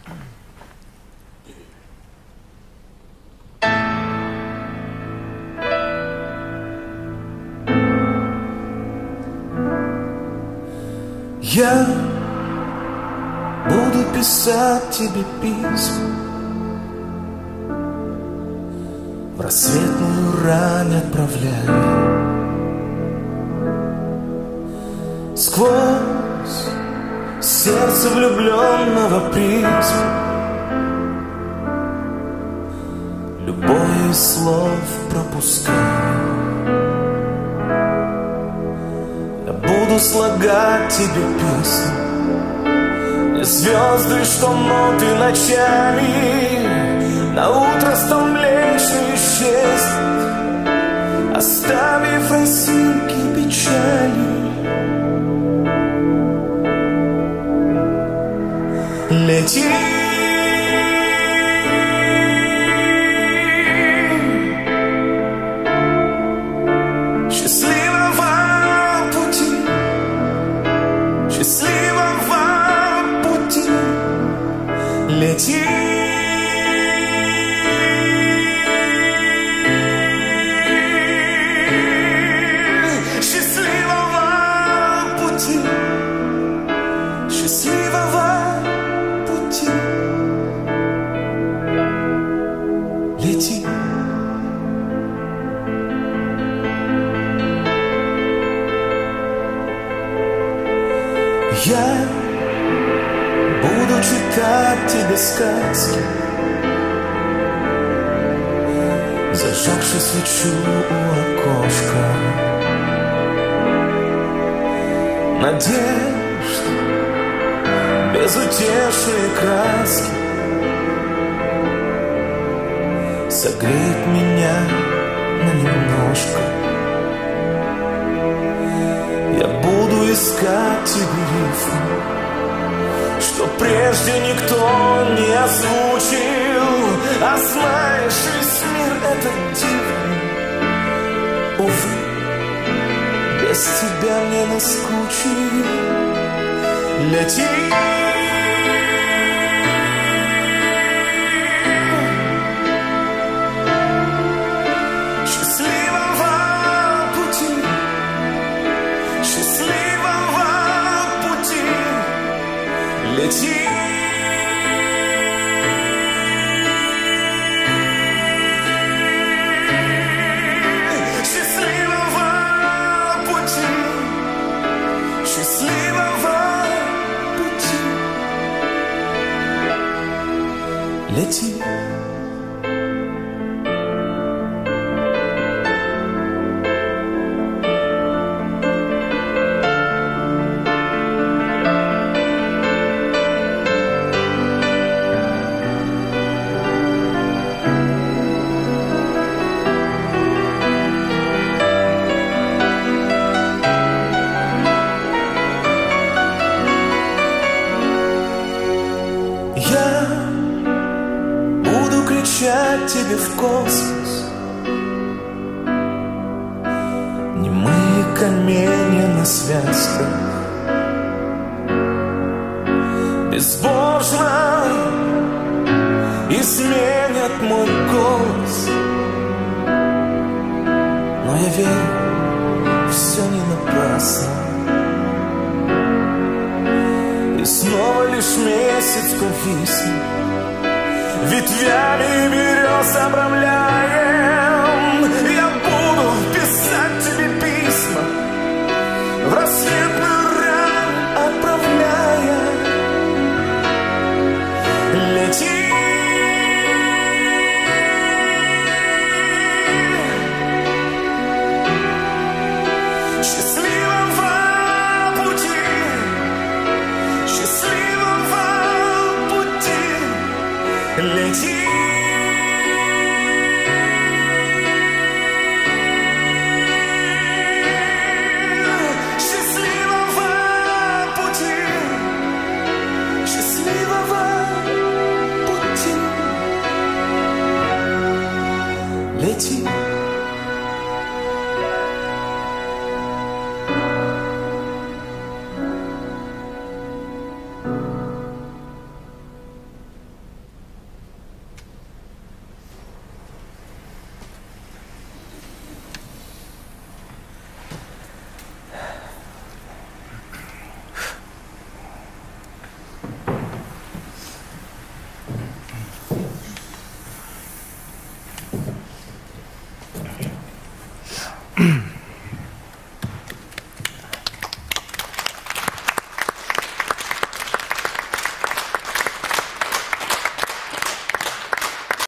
Я буду писать тебе письма в рассветную рань отправляю, сквозь сердце влюбленного призму. Любое из слов пропускаю. Я буду слагать тебе песни, и звезды, что ноты ночами на утро столь млечный исчезнет, оставив росинки печали. Лети, счастливого пути, счастливого пути. Лети, счастливого пути, счастливого пути. Лети. Я буду читать тебе сказки, зажегши свечу у окошка. Надежд, безутешные краски согреет меня на немножко. Я буду искать тебе рифму, что прежде никто не озвучил. А знаешь, весь мир этот дивный, увы, без тебя мне наскучил. Лети, счастливого пути, счастливого пути. Лети, счастливого пути, счастливого пути. Лети. Я буду кричать тебе в космос, немые каменья на связках безбожно изменят мой голос. Но я верю, все не напрасно, и снова лишь месяц повиснет, ветвями берез обрамляем. Я буду писать тебе письма в рассветную рань отправляя. Лети, счастливого пути, счастливого пути. Лети.